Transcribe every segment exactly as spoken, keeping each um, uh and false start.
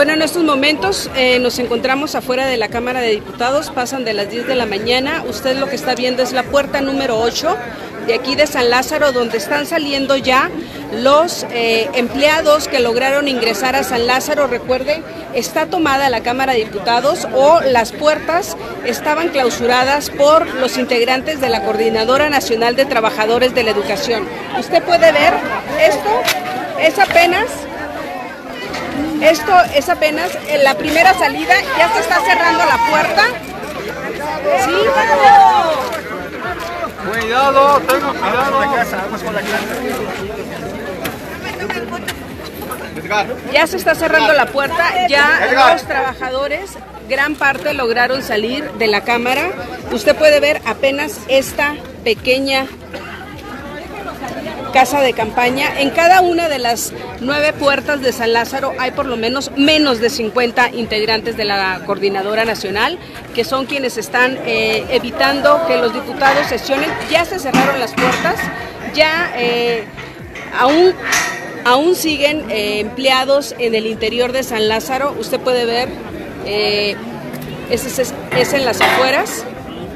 Bueno, en estos momentos eh, nos encontramos afuera de la Cámara de Diputados, pasan de las diez de la mañana, usted lo que está viendo es la puerta número ocho de aquí de San Lázaro, donde están saliendo ya los eh, empleados que lograron ingresar a San Lázaro. Recuerde, está tomada la Cámara de Diputados o las puertas estaban clausuradas por los integrantes de la Coordinadora Nacional de Trabajadores de la Educación. Usted puede ver, esto es apenas... Esto es apenas en la primera salida, ya se está cerrando la puerta. Sí. Cuidado, tengo cuidado. Ya se está cerrando la puerta, ya los trabajadores, gran parte lograron salir de la Cámara. Usted puede ver apenas esta pequeña casa de campaña. En cada una de las nueve puertas de San Lázaro hay por lo menos menos de cincuenta integrantes de la Coordinadora Nacional, que son quienes están eh, evitando que los diputados sesionen. Ya se cerraron las puertas, ya eh, aún, aún siguen eh, empleados en el interior de San Lázaro. Usted puede ver, eh, es, es, es en las afueras.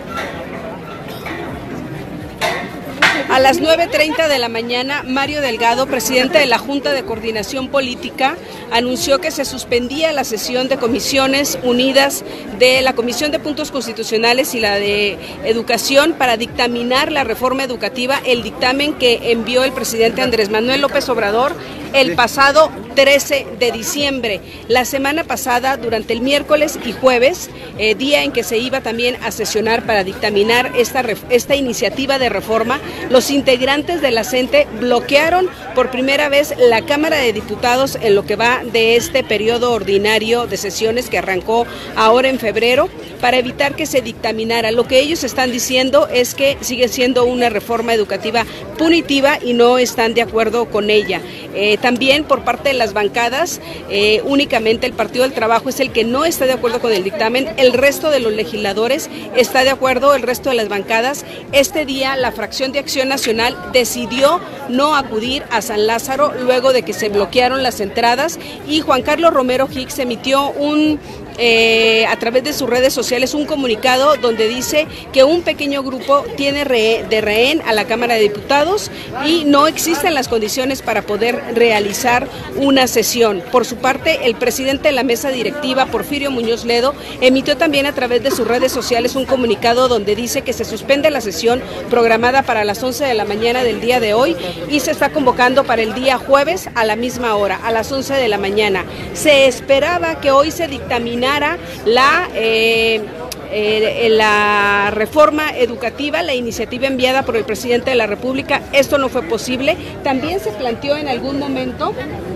A las nueve treinta de la mañana, Mario Delgado, presidente de la Junta de Coordinación Política, anunció que se suspendía la sesión de comisiones unidas de la Comisión de Puntos Constitucionales y la de Educación para dictaminar la reforma educativa, el dictamen que envió el presidente Andrés Manuel López Obrador el pasado trece de diciembre. La semana pasada, durante el miércoles y jueves, eh, día en que se iba también a sesionar para dictaminar esta, esta iniciativa de reforma, los integrantes de la CENTE bloquearon por primera vez la Cámara de Diputados en lo que va de este periodo ordinario de sesiones que arrancó ahora en febrero, para evitar que se dictaminara. Lo que ellos están diciendo es que sigue siendo una reforma educativa punitiva y no están de acuerdo con ella. Eh, también por parte de las bancadas, eh, únicamente el Partido del Trabajo es el que no está de acuerdo con el dictamen, el resto de los legisladores está de acuerdo, el resto de las bancadas. Este día la fracción de Acción Nacional decidió no acudir a San Lázaro luego de que se bloquearon las entradas, y Juan Carlos Romero Hicks emitió un Eh, a través de sus redes sociales un comunicado donde dice que un pequeño grupo tiene re, de rehén a la Cámara de Diputados y no existen las condiciones para poder realizar una sesión. Por su parte, el presidente de la mesa directiva, Porfirio Muñoz Ledo, emitió también a través de sus redes sociales un comunicado donde dice que se suspende la sesión programada para las once de la mañana del día de hoy y se está convocando para el día jueves a la misma hora, a las once de la mañana. Se esperaba que hoy se dictaminara la, eh, eh, la reforma educativa, la iniciativa enviada por el presidente de la República. Esto no fue posible. También se planteó en algún momento,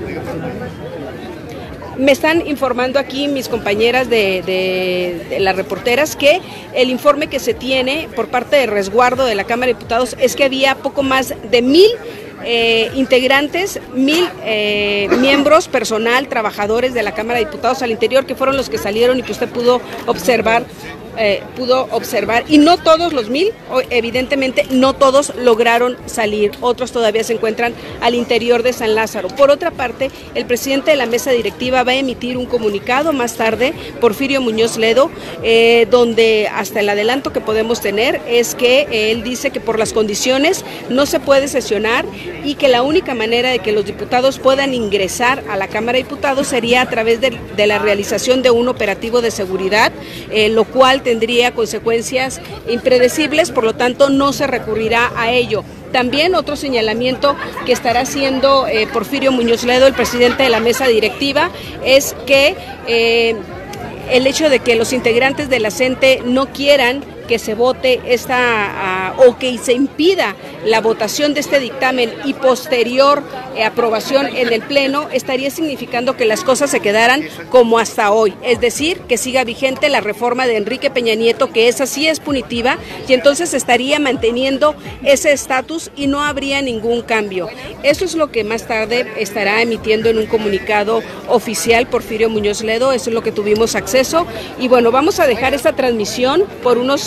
me están informando aquí mis compañeras de, de, de las reporteras, que el informe que se tiene por parte de resguardo de la Cámara de Diputados es que había poco más de mil Eh, integrantes, mil eh, miembros, personal, trabajadores de la Cámara de Diputados al interior, que fueron los que salieron y que usted pudo observar, eh, pudo observar, y no todos los mil, evidentemente no todos lograron salir, otros todavía se encuentran al interior de San Lázaro. Por otra parte, el presidente de la mesa directiva va a emitir un comunicado más tarde, Porfirio Muñoz Ledo, eh, donde hasta el adelanto que podemos tener es que eh, él dice que por las condiciones no se puede sesionar y que la única manera de que los diputados puedan ingresar a la Cámara de Diputados sería a través de, de la realización de un operativo de seguridad, eh, lo cual tendría consecuencias impredecibles, por lo tanto no se recurrirá a ello. También otro señalamiento que estará haciendo eh, Porfirio Muñoz Ledo, el presidente de la mesa directiva, es que eh, el hecho de que los integrantes de la CENTE no quieran que se vote esta uh, o que se impida la votación de este dictamen y posterior eh, aprobación en el Pleno, estaría significando que las cosas se quedaran como hasta hoy, es decir, que siga vigente la reforma de Enrique Peña Nieto, que esa sí es punitiva, y entonces estaría manteniendo ese estatus y no habría ningún cambio. Eso es lo que más tarde estará emitiendo en un comunicado oficial Porfirio Muñoz Ledo, eso es lo que tuvimos acceso, y bueno, vamos a dejar esta transmisión por unos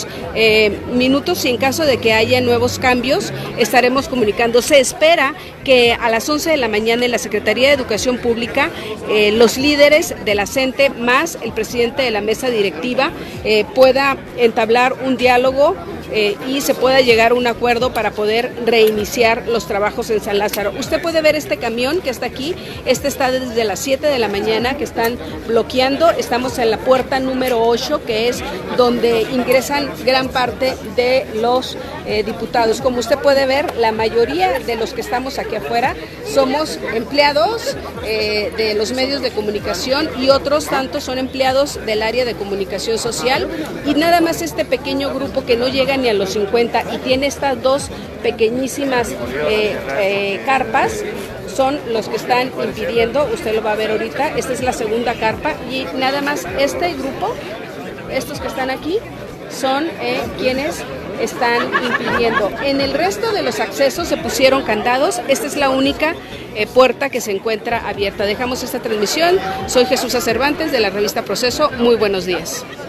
próximos eh, minutos y en caso de que haya nuevos cambios estaremos comunicando. Se espera que a las once de la mañana en la Secretaría de Educación Pública eh, los líderes de la CENTE más el presidente de la mesa directiva eh, pueda entablar un diálogo Eh, y se pueda llegar a un acuerdo para poder reiniciar los trabajos en San Lázaro. Usted puede ver este camión que está aquí, este está desde las siete de la mañana que están bloqueando, estamos en la puerta número ocho que es donde ingresan gran parte de los eh, diputados. Como usted puede ver, la mayoría de los que estamos aquí afuera somos empleados eh, de los medios de comunicación y otros tantos son empleados del área de comunicación social y nada más este pequeño grupo que no llega ni a los cincuenta y tiene estas dos pequeñísimas eh, eh, carpas son los que están impidiendo, usted lo va a ver ahorita, esta es la segunda carpa y nada más este grupo, estos que están aquí, son eh, quienes están impidiendo. En el resto de los accesos se pusieron candados, esta es la única eh, puerta que se encuentra abierta. Dejamos esta transmisión, soy Jesús Cervantes de la revista Proceso, muy buenos días.